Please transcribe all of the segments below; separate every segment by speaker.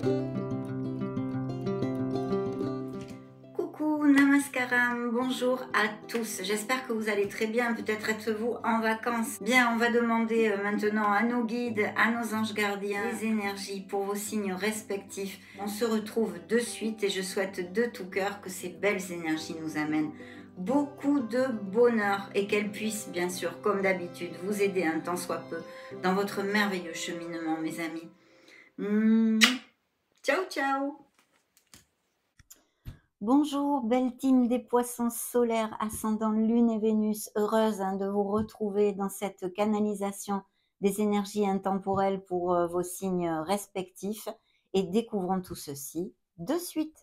Speaker 1: Coucou, namaskaram, bonjour à tous. J'espère que vous allez très bien. Peut-être êtes-vous en vacances. Bien, on va demander maintenant à nos guides, à nos anges gardiens, les énergies pour vos signes respectifs. On se retrouve de suite et je souhaite de tout cœur que ces belles énergies nous amènent beaucoup de bonheur et qu'elles puissent, bien sûr, comme d'habitude, vous aider un tant soit peu dans votre merveilleux cheminement, mes amis. Ciao, ciao. Bonjour, belle team des poissons solaires, ascendant Lune et Vénus, heureuse de vous retrouver dans cette canalisation des énergies intemporelles pour vos signes respectifs et découvrons tout ceci de suite.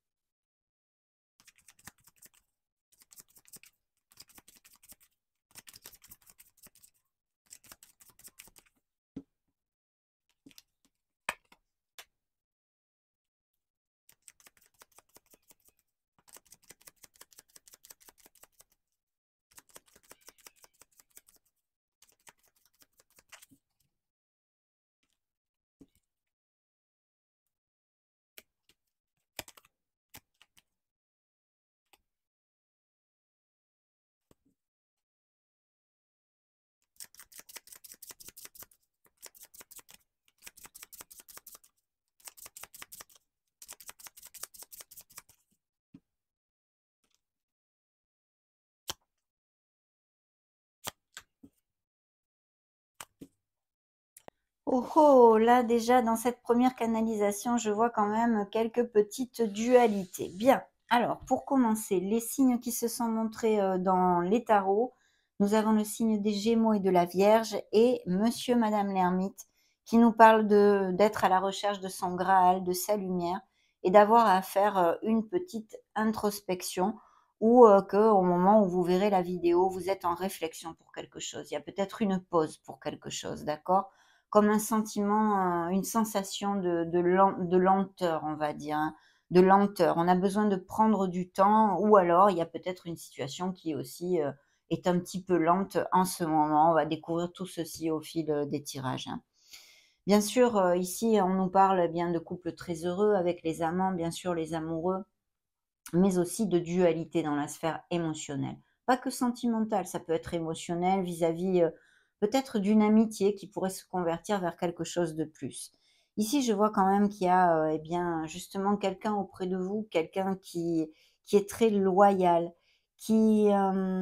Speaker 1: Oh oh, là déjà dans cette première canalisation, je vois quand même quelques petites dualités. Bien, alors pour commencer, les signes qui se sont montrés dans les tarots, nous avons le signe des Gémeaux et de la Vierge et Monsieur, Madame l'Ermite qui nous parle d'être à la recherche de son Graal, de sa lumière et d'avoir à faire une petite introspection ou que au moment où vous verrez la vidéo, vous êtes en réflexion pour quelque chose. Il y a peut-être une pause pour quelque chose, d'accord? Comme un sentiment, une sensation de lenteur, on va dire, hein, de lenteur. On a besoin de prendre du temps ou alors il y a peut-être une situation qui aussi, est un petit peu lente en ce moment. On va découvrir tout ceci au fil, des tirages, hein. Bien sûr, ici, on nous parle, eh bien, de couples très heureux avec les amants, bien sûr, les amoureux, mais aussi de dualité dans la sphère émotionnelle. Pas que sentimentale, ça peut être émotionnel vis-à-vis peut-être d'une amitié qui pourrait se convertir vers quelque chose de plus. Ici, je vois quand même qu'il y a eh bien, justement quelqu'un auprès de vous, quelqu'un qui est très loyal, qui,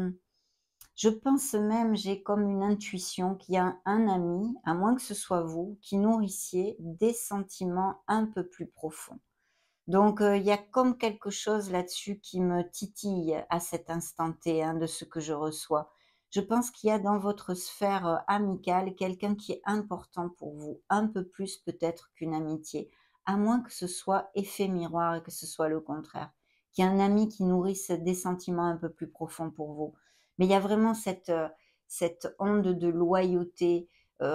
Speaker 1: je pense même, j'ai comme une intuition qu'il y a un ami, à moins que ce soit vous, qui nourrissiez des sentiments un peu plus profonds. Donc, il y a comme quelque chose là-dessus qui me titille à cet instant T, hein, de ce que je reçois. Je pense qu'il y a dans votre sphère, amicale quelqu'un qui est important pour vous, un peu plus peut-être qu'une amitié, à moins que ce soit effet miroir et que ce soit le contraire. Qu'il y ait un ami qui nourrisse des sentiments un peu plus profonds pour vous. Mais il y a vraiment cette onde de loyauté,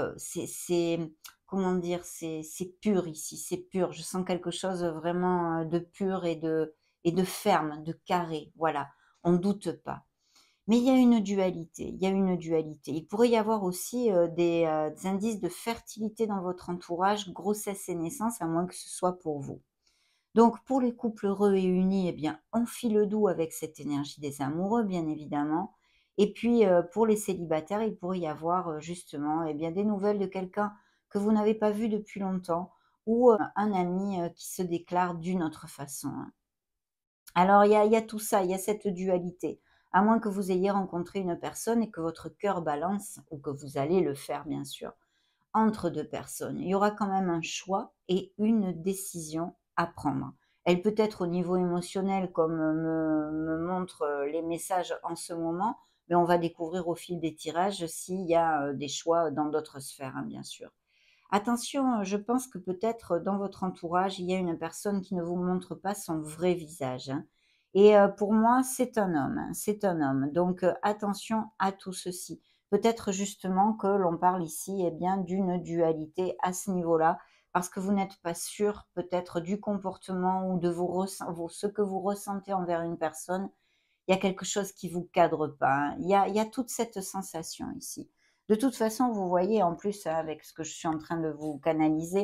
Speaker 1: c'est comment dire? C'est pur ici, c'est pur. Je sens quelque chose vraiment, de pur et de ferme, de carré, voilà. On doute pas. Mais il y a une dualité, il y a une dualité. Il pourrait y avoir aussi, des indices de fertilité dans votre entourage, grossesse et naissance, à moins que ce soit pour vous. Donc pour les couples heureux et unis, eh bien, on file le doux avec cette énergie des amoureux, bien évidemment. Et puis, pour les célibataires, il pourrait y avoir, justement, eh bien, des nouvelles de quelqu'un que vous n'avez pas vu depuis longtemps ou, un ami, qui se déclare d'une autre façon, hein. Alors il y a tout ça, il y a cette dualité. À moins que vous ayez rencontré une personne et que votre cœur balance ou que vous allez le faire, bien sûr, entre 2 personnes. Il y aura quand même un choix et une décision à prendre. Elle peut être au niveau émotionnel comme, me montrent, les messages en ce moment, mais on va découvrir au fil des tirages s'il y a, des choix dans d'autres sphères, hein, bien sûr. Attention, je pense que peut-être, dans votre entourage, il y a une personne qui ne vous montre pas son vrai visage, hein, et pour moi, c'est un homme, hein, c'est un homme. Donc attention à tout ceci. Peut-être justement que l'on parle ici, eh bien, d'une dualité à ce niveau-là, parce que vous n'êtes pas sûr peut-être du comportement ou de ce que vous ressentez envers une personne. Il y a quelque chose qui vous cadre pas, hein. Il y a toute cette sensation ici. De toute façon, vous voyez en plus avec ce que je suis en train de vous canaliser,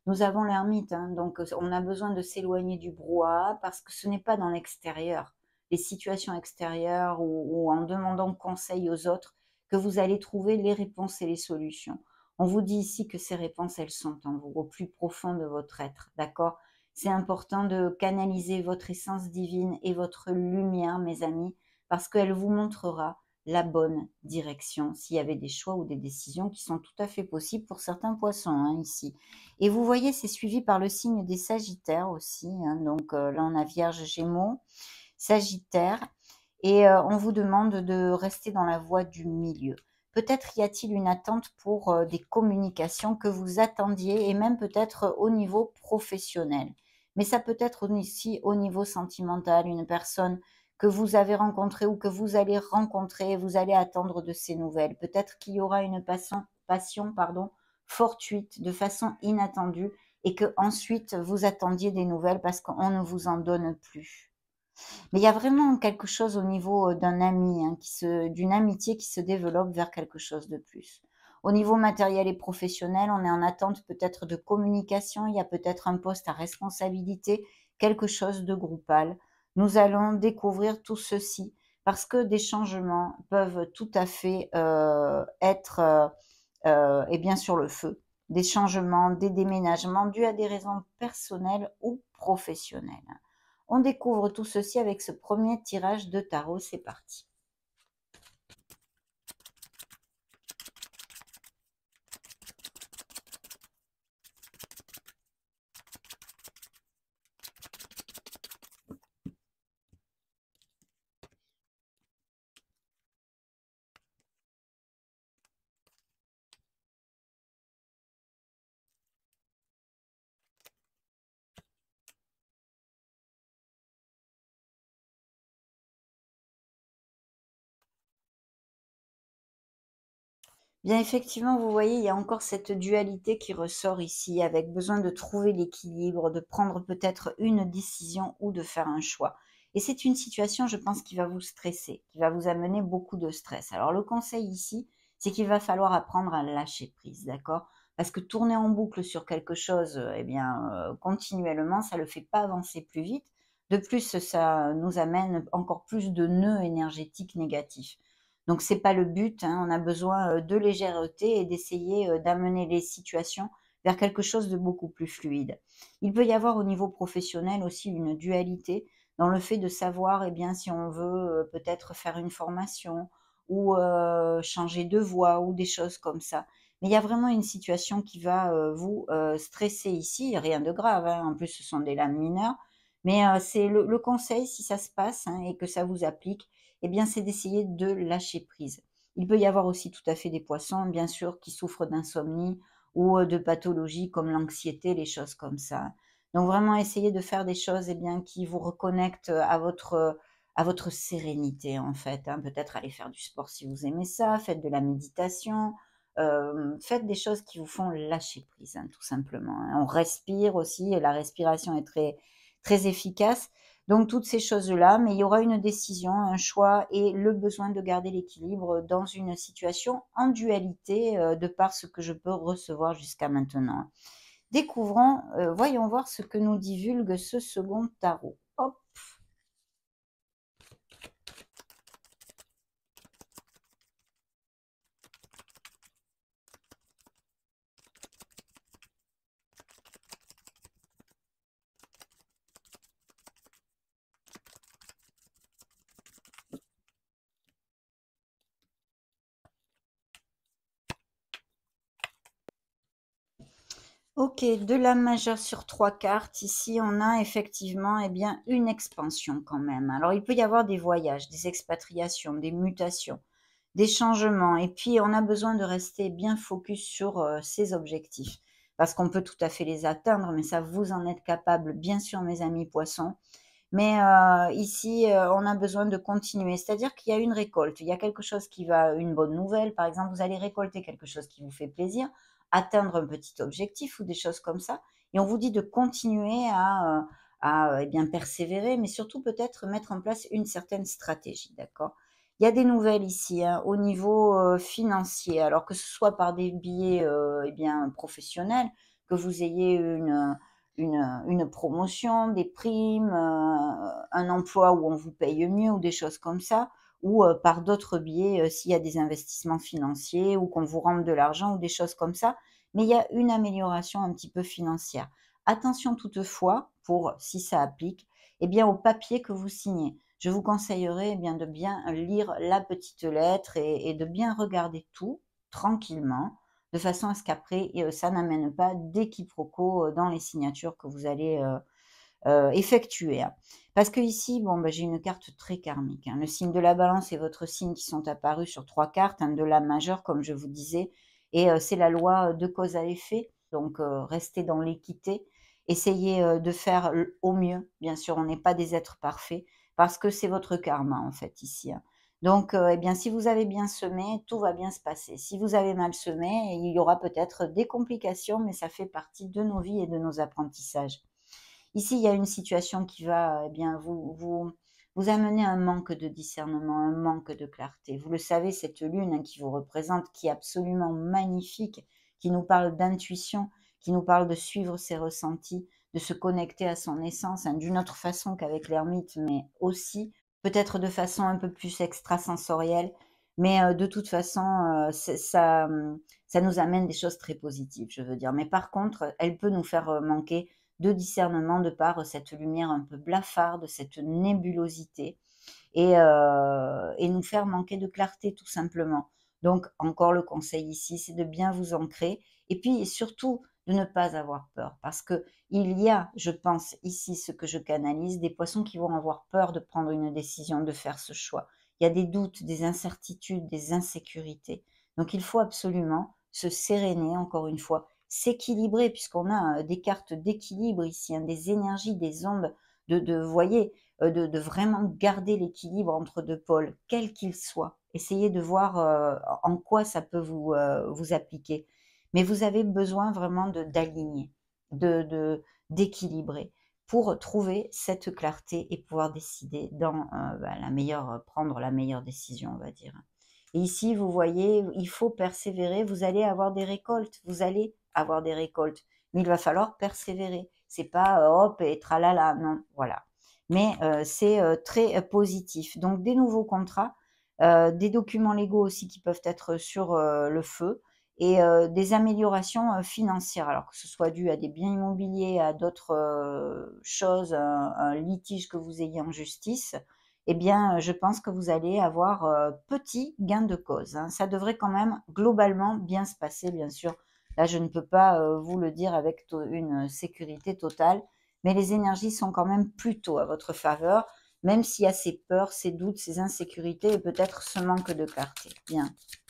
Speaker 1: Nous avons l'ermite, hein, donc on a besoin de s'éloigner du brouhaha parce que ce n'est pas dans l'extérieur, les situations extérieures ou en demandant conseil aux autres que vous allez trouver les réponses et les solutions. On vous dit ici que ces réponses, elles sont en vous, au plus profond de votre être, d'accord? C'est important de canaliser votre essence divine et votre lumière, mes amis, parce qu'elle vous montrera la bonne direction s'il y avait des choix ou des décisions qui sont tout à fait possibles pour certains poissons, hein, ici. Et vous voyez, c'est suivi par le signe des Sagittaires aussi, hein, donc là on a Vierge, Gémeaux, Sagittaire, et on vous demande de rester dans la voie du milieu. Peut-être y a-t-il une attente pour des communications que vous attendiez, et même peut-être au niveau professionnel. Mais ça peut être aussi au niveau sentimental, une personne que vous avez rencontrée ou que vous allez rencontrer, vous allez attendre de ses nouvelles. Peut-être qu'il y aura une passion, pardon, fortuite, de façon inattendue, et que ensuite vous attendiez des nouvelles parce qu'on ne vous en donne plus. Mais il y a vraiment quelque chose au niveau d'un ami, hein, d'une amitié qui se développe vers quelque chose de plus. Au niveau matériel et professionnel, on est en attente peut-être de communication, il y a peut-être un poste à responsabilité, quelque chose de groupal. Nous allons découvrir tout ceci parce que des changements peuvent tout à fait être et bien sur le feu. Des changements, des déménagements dus à des raisons personnelles ou professionnelles. On découvre tout ceci avec ce premier tirage de tarot. C'est parti. Bien, effectivement, vous voyez, il y a encore cette dualité qui ressort ici, avec besoin de trouver l'équilibre, de prendre peut-être une décision ou de faire un choix. Et c'est une situation, je pense, qui va vous stresser, qui va vous amener beaucoup de stress. Alors, le conseil ici, c'est qu'il va falloir apprendre à lâcher prise, d'accord? Parce que tourner en boucle sur quelque chose, eh bien, continuellement, ça ne le fait pas avancer plus vite. De plus, ça nous amène encore plus de nœuds énergétiques négatifs. Donc c'est pas le but, hein. On a besoin de légèreté et d'essayer d'amener les situations vers quelque chose de beaucoup plus fluide. Il peut y avoir au niveau professionnel aussi une dualité dans le fait de savoir, eh bien, si on veut peut-être faire une formation ou changer de voie ou des choses comme ça. Mais il y a vraiment une situation qui va vous stresser ici, rien de grave, hein. En plus, ce sont des lames mineures, mais c'est le conseil, si ça se passe, hein, et que ça vous applique, eh bien, c'est d'essayer de lâcher prise. Il peut y avoir aussi tout à fait des poissons, bien sûr, qui souffrent d'insomnie ou de pathologies comme l'anxiété, les choses comme ça. Donc vraiment essayer de faire des choses, eh bien, qui vous reconnectent à votre sérénité, en fait, hein. Peut-être aller faire du sport si vous aimez ça, faites de la méditation, faites des choses qui vous font lâcher prise, hein, tout simplement, hein. On respire aussi, et la respiration est très, très efficace. Donc toutes ces choses-là, mais il y aura une décision, un choix et le besoin de garder l'équilibre dans une situation en dualité, de par ce que je peux recevoir jusqu'à maintenant. Découvrons, voyons voir ce que nous divulgue ce second tarot. Hop. OK, de la majeure sur 3 cartes. Ici, on a effectivement, eh bien, une expansion quand même. Alors, il peut y avoir des voyages, des expatriations, des mutations, des changements, et puis on a besoin de rester bien focus sur, ses objectifs. Parce qu'on peut tout à fait les atteindre, mais ça, vous en êtes capable, bien sûr, mes amis poissons. Mais ici, on a besoin de continuer. C'est-à-dire qu'il y a une récolte, il y a quelque chose qui va, une bonne nouvelle, par exemple, vous allez récolter quelque chose qui vous fait plaisir, atteindre un petit objectif ou des choses comme ça, et on vous dit de continuer eh bien, persévérer, mais surtout peut-être mettre en place une certaine stratégie, d'accord? Il y a des nouvelles ici, hein, au niveau, financier, alors que ce soit par des biais, eh bien, professionnels, que vous ayez une promotion, des primes, un emploi où on vous paye mieux ou des choses comme ça, ou par d'autres biais, s'il y a des investissements financiers ou qu'on vous rende de l'argent ou des choses comme ça. Mais il y a une amélioration un petit peu financière. Attention toutefois, pour si ça applique, eh bien, au papier que vous signez. Je vous conseillerais eh bien, de bien lire la petite lettre et de bien regarder tout tranquillement, de façon à ce qu'après, ça n'amène pas des quiproquos dans les signatures que vous allez effectuer, hein. Parce que ici, bon, bah, j'ai une carte très karmique, hein. Le signe de la balance et votre signe qui sont apparus sur 3 cartes, de la majeure, comme je vous disais, et c'est la loi de cause à effet. Donc, restez dans l'équité. Essayez de faire au mieux. Bien sûr, on n'est pas des êtres parfaits parce que c'est votre karma, en fait, ici, hein. Donc, eh bien, si vous avez bien semé, tout va bien se passer. Si vous avez mal semé, il y aura peut-être des complications, mais ça fait partie de nos vies et de nos apprentissages. Ici, il y a une situation qui va eh bien vous amener un manque de discernement, un manque de clarté. Vous le savez, cette lune qui vous représente, qui est absolument magnifique, qui nous parle d'intuition, qui nous parle de suivre ses ressentis, de se connecter à son essence, d'une autre façon qu'avec l'ermite, mais aussi peut-être de façon un peu plus extrasensorielle. Mais de toute façon, ça nous amène des choses très positives, je veux dire. Mais par contre, elle peut nous faire manquer de discernement de par cette lumière un peu blafarde, cette nébulosité et nous faire manquer de clarté tout simplement. Donc encore le conseil ici, c'est de bien vous ancrer et puis surtout de ne pas avoir peur parce que il y a, je pense ici ce que je canalise, des poissons qui vont avoir peur de prendre une décision, de faire ce choix. Il y a des doutes, des incertitudes, des insécurités. Donc il faut absolument se séréner encore une fois, s'équilibrer puisqu'on a des cartes d'équilibre ici, des énergies, des ondes vous voyez, de vraiment garder l'équilibre entre 2 pôles, quels qu'ils soient. Essayez de voir, en quoi ça peut vous appliquer. Mais vous avez besoin vraiment d'aligner, d'équilibrer pour trouver cette clarté et pouvoir décider dans, la meilleure prendre la meilleure décision, on va dire. Et ici, vous voyez, il faut persévérer, vous allez avoir des récoltes, vous allez avoir des récoltes, mais il va falloir persévérer. C'est pas, hop et tralala, non, voilà. Mais c'est très positif. Donc des nouveaux contrats, des documents légaux aussi qui peuvent être sur le feu et des améliorations financières. Alors que ce soit dû à des biens immobiliers, à d'autres choses, un litige que vous ayez en justice, eh bien, je pense que vous allez avoir petit gain de cause, hein. Ça devrait quand même globalement bien se passer, bien sûr. Là, je ne peux pas vous le dire avec une sécurité totale, mais les énergies sont quand même plutôt à votre faveur, même s'il y a ces peurs, ces doutes, ces insécurités et peut-être ce manque de clarté. Bien.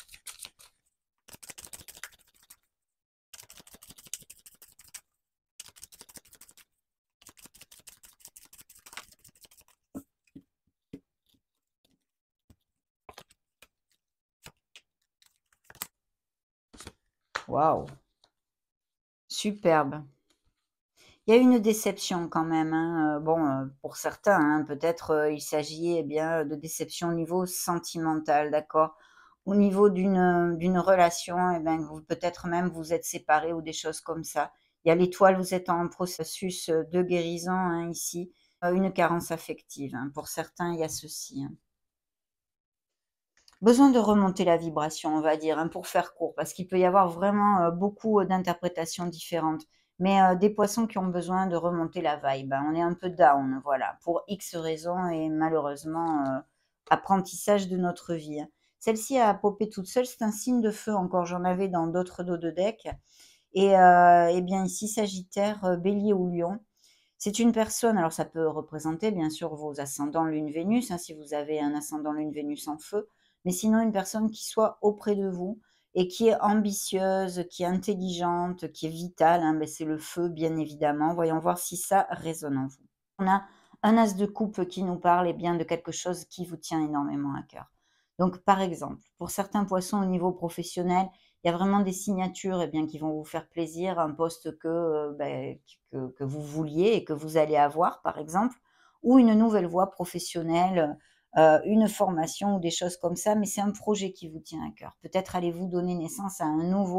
Speaker 1: Waouh, superbe. Il y a une déception quand même, hein, bon, pour certains, hein, peut-être, il s'agit, eh bien, de déception au niveau sentimental, d'accord? Au niveau d'une relation, eh ben, vous peut-être même vous êtes séparés ou des choses comme ça. Il y a l'étoile, vous êtes en processus, de guérison, hein, ici, une carence affective, hein. Pour certains, il y a ceci, hein. Besoin de remonter la vibration, on va dire, pour faire court, parce qu'il peut y avoir vraiment, beaucoup, d'interprétations différentes. Mais, des poissons qui ont besoin de remonter la vibe, hein. On est un peu down, voilà, pour X raisons et malheureusement, apprentissage de notre vie, hein. Celle-ci a popé toute seule, c'est un signe de feu encore, j'en avais dans d'autres dos de deck et bien ici Sagittaire, Bélier ou Lion. C'est une personne, alors ça peut représenter bien sûr vos ascendants Lune, Vénus, si vous avez un ascendant Lune, Vénus en feu, mais sinon une personne qui soit auprès de vous et qui est ambitieuse, qui est intelligente, qui est vitale, ben, c'est le feu bien évidemment. Voyons voir si ça résonne en vous. On a un as de coupe qui nous parle bien de quelque chose qui vous tient énormément à cœur. Donc par exemple, pour certains poissons au niveau professionnel, il y a vraiment des signatures bien, qui vont vous faire plaisir, un poste que vous vouliez et que vous allez avoir, par exemple, ou une nouvelle voie professionnelle, une formation ou des choses comme ça, mais c'est un projet qui vous tient à cœur. Peut-être allez-vous donner naissance à un nouveau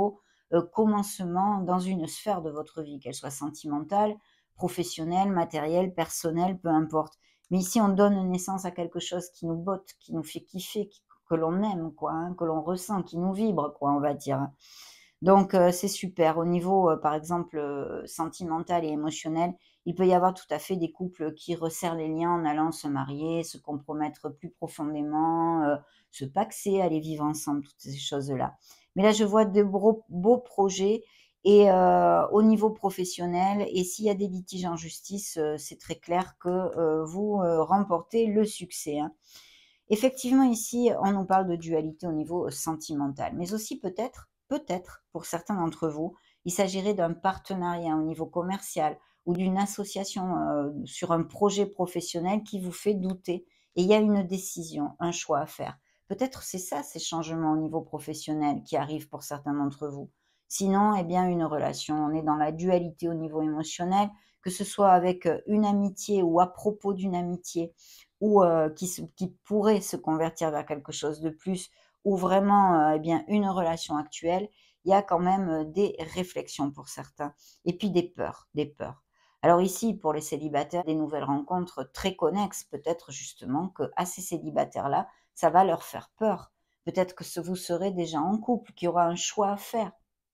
Speaker 1: commencement dans une sphère de votre vie, qu'elle soit sentimentale, professionnelle, matérielle, personnelle, peu importe. Mais ici, on donne naissance à quelque chose qui nous botte, qui nous fait kiffer, que l'on aime, quoi, hein, que l'on ressent, qui nous vibre, quoi, on va dire, hein. Donc c'est super. Au niveau, par exemple, sentimental et émotionnel, il peut y avoir tout à fait des couples qui resserrent les liens en allant se marier, se compromettre plus profondément, se pacsser, aller vivre ensemble, toutes ces choses-là. Mais là, je vois de beaux projets et au niveau professionnel et s'il y a des litiges en justice, c'est très clair que, vous, remportez le succès, hein. Effectivement, ici, on nous parle de dualité au niveau sentimental, mais aussi peut-être, pour certains d'entre vous, il s'agirait d'un partenariat au niveau commercial ou d'une association sur un projet professionnel qui vous fait douter. Et il y a une décision, un choix à faire. Peut-être c'est ça, ces changements au niveau professionnel qui arrivent pour certains d'entre vous. Sinon, eh bien, une relation, on est dans la dualité au niveau émotionnel, que ce soit avec une amitié ou à propos d'une amitié ou qui pourrait se convertir vers quelque chose de plus ou vraiment, eh bien, une relation actuelle, il y a quand même, des réflexions pour certains et puis des peurs, des peurs. Alors ici, pour les célibataires, des nouvelles rencontres très connexes, peut-être justement qu'à ces célibataires-là, ça va leur faire peur. Peut-être que vous serez déjà en couple, qu'il y aura un choix à faire.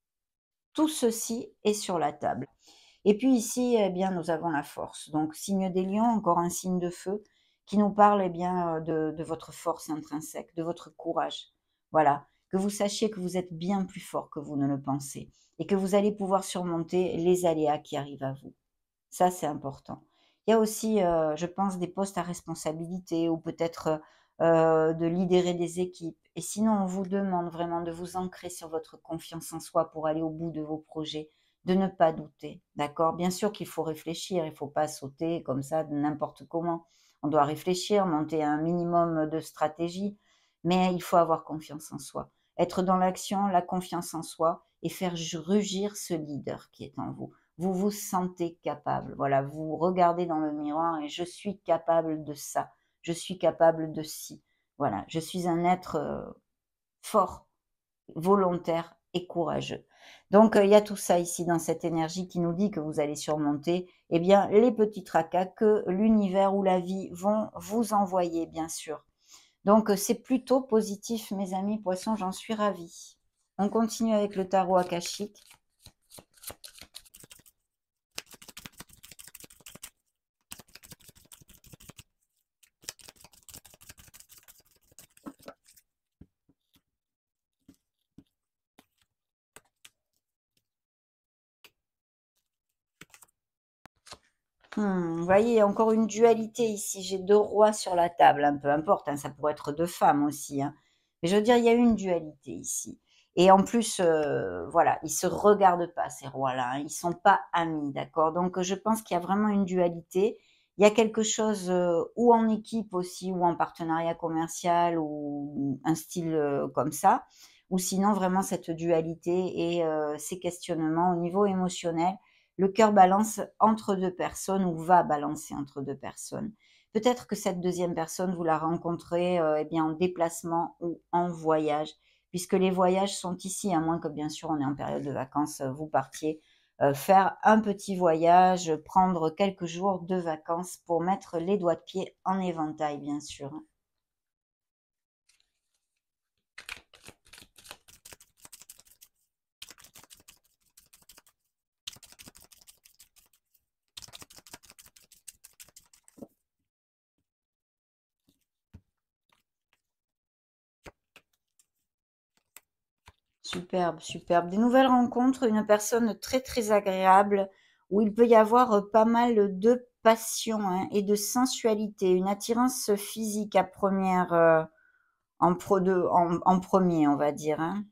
Speaker 1: Tout ceci est sur la table. Et puis ici, eh bien, nous avons la force. Donc, signe des lions, encore un signe de feu qui nous parle eh bien, de votre force intrinsèque, de votre courage. Voilà, que vous sachiez que vous êtes bien plus fort que vous ne le pensez et que vous allez pouvoir surmonter les aléas qui arrivent à vous. Ça, c'est important. Il y a aussi, je pense, des postes à responsabilité ou peut-être, de lidérer des équipes. Et sinon, on vous demande vraiment de vous ancrer sur votre confiance en soi pour aller au bout de vos projets, de ne pas douter, d'accord? Bien sûr qu'il faut réfléchir, il ne faut pas sauter comme ça de n'importe comment. On doit réfléchir, monter un minimum de stratégie, mais il faut avoir confiance en soi. Être dans l'action, la confiance en soi et faire rugir ce leader qui est en vous. Vous vous sentez capable. Voilà, vous regardez dans le miroir et je suis capable de ça. Je suis capable de ci. Voilà, je suis un être fort, volontaire et courageux. Donc, il y a tout ça ici dans cette énergie qui nous dit que vous allez surmonter, eh bien, les petits tracas que l'univers ou la vie vont vous envoyer, bien sûr. Donc, c'est plutôt positif, mes amis poissons, j'en suis ravie. On continue avec le tarot akashique. Vous voyez, encore une dualité ici. J'ai 2 rois sur la table, hein, peu importe, hein, ça pourrait être 2 femmes aussi, hein. Mais je veux dire, il y a une dualité ici. Et en plus, voilà, ils se regardent pas ces rois-là, hein, ils sont pas amis, d'accord? Donc, je pense qu'il y a vraiment une dualité. Il y a quelque chose, ou en équipe aussi, ou en partenariat commercial, ou un style, comme ça. Ou sinon vraiment cette dualité et ces questionnements au niveau émotionnel le cœur balance entre 2 personnes ou va balancer entre 2 personnes. Peut-être que cette deuxième personne, vous la rencontrez, eh bien, en déplacement ou en voyage, puisque les voyages sont ici, à moins que bien sûr on est en période de vacances, vous partiez, faire un petit voyage, prendre quelques jours de vacances pour mettre les doigts de pied en éventail, bien sûr, hein. Superbe, superbe. Des nouvelles rencontres, une personne très, très agréable, où il peut y avoir, pas mal de passion, hein, et de sensualité, une attirance physique à première, en 1 on va dire, hein.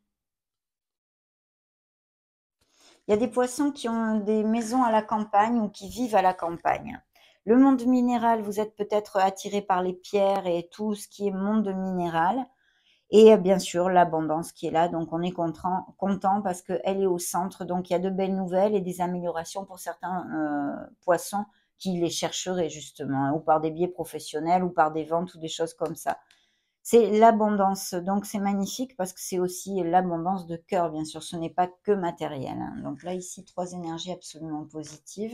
Speaker 1: Il y a des poissons qui ont des maisons à la campagne ou qui vivent à la campagne. Le monde minéral, vous êtes peut-être attiré par les pierres et tout ce qui est monde minéral. Et bien sûr, l'abondance qui est là, donc on est content parce qu'elle est au centre. Donc il y a de belles nouvelles et des améliorations pour certains poissons qui les chercheraient justement, hein, ou par des biais professionnels ou par des ventes ou des choses comme ça. C'est l'abondance, donc c'est magnifique parce que c'est aussi l'abondance de cœur, bien sûr, ce n'est pas que matériel, hein. Donc là, ici, 3 énergies absolument positives.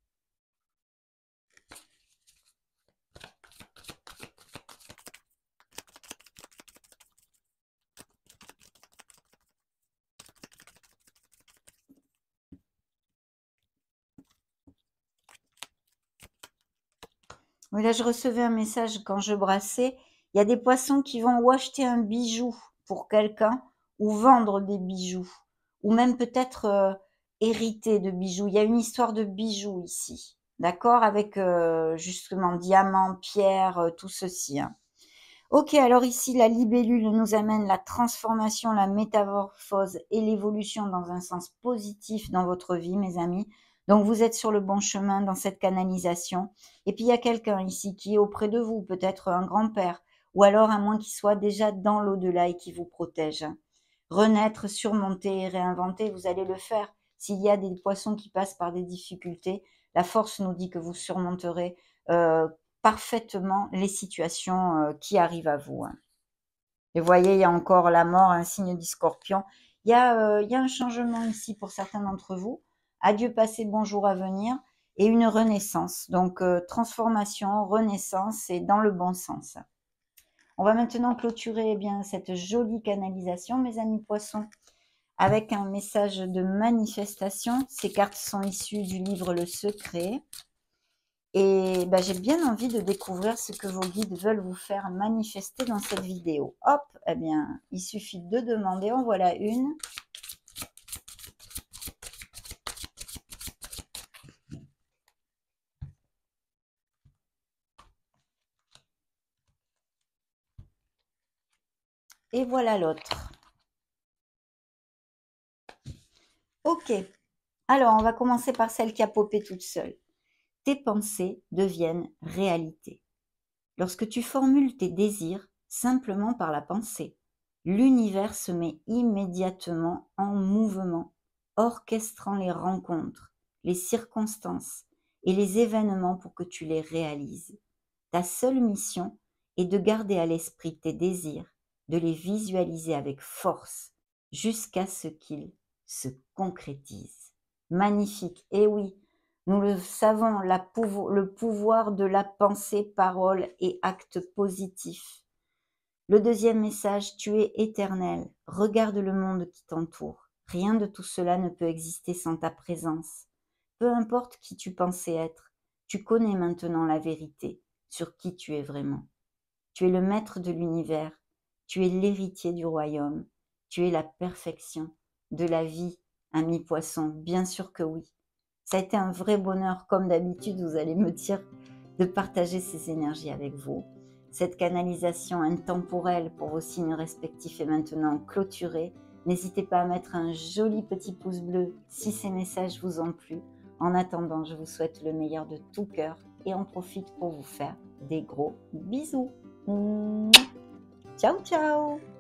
Speaker 1: Oui, là, je recevais un message quand je brassais. Il y a des poissons qui vont ou acheter un bijou pour quelqu'un ou vendre des bijoux ou même peut-être hériter de bijoux. Il y a une histoire de bijoux ici, d'accord? Avec justement diamants, pierres, tout ceci, hein. Ok, alors ici, la libellule nous amène la transformation, la métamorphose et l'évolution dans un sens positif dans votre vie, mes amis. Donc, vous êtes sur le bon chemin dans cette canalisation. Et puis, il y a quelqu'un ici qui est auprès de vous, peut-être un grand-père, ou alors à moins qu'il soit déjà dans l'au-delà et qui vous protège. Renaître, surmonter, réinventer, vous allez le faire. S'il y a des poissons qui passent par des difficultés, la force nous dit que vous surmonterez parfaitement les situations qui arrivent à vous, hein. Et vous voyez, il y a encore la mort, un signe du scorpion. Il y a un changement ici pour certains d'entre vous. Adieu passé, bonjour à venir. Et une renaissance. Donc, transformation, renaissance et dans le bon sens. On va maintenant clôturer bien cette jolie canalisation, mes amis poissons, avec un message de manifestation. Ces cartes sont issues du livre Le Secret. Et ben, j'ai bien envie de découvrir ce que vos guides veulent vous faire manifester dans cette vidéo. Hop, eh bien, il suffit de demander. En voilà une. Et voilà l'autre. Ok. Alors, on va commencer par celle qui a popé toute seule. Tes pensées deviennent réalité. Lorsque tu formules tes désirs simplement par la pensée, l'univers se met immédiatement en mouvement, orchestrant les rencontres, les circonstances et les événements pour que tu les réalises. Ta seule mission est de garder à l'esprit tes désirs, de les visualiser avec force jusqu'à ce qu'ils se concrétisent. Magnifique, et oui, nous le savons, le pouvoir de la pensée, parole et acte positif. Le deuxième message, tu es éternel. Regarde le monde qui t'entoure. Rien de tout cela ne peut exister sans ta présence. Peu importe qui tu pensais être, tu connais maintenant la vérité sur qui tu es vraiment. Tu es le maître de l'univers. Tu es l'héritier du royaume. Tu es la perfection de la vie, ami poisson. Bien sûr que oui. Ça a été un vrai bonheur, comme d'habitude, vous allez me dire, de partager ces énergies avec vous. Cette canalisation intemporelle pour vos signes respectifs est maintenant clôturée. N'hésitez pas à mettre un joli petit pouce bleu si ces messages vous ont plu. En attendant, je vous souhaite le meilleur de tout cœur et en profite pour vous faire des gros bisous. Ciao, ciao!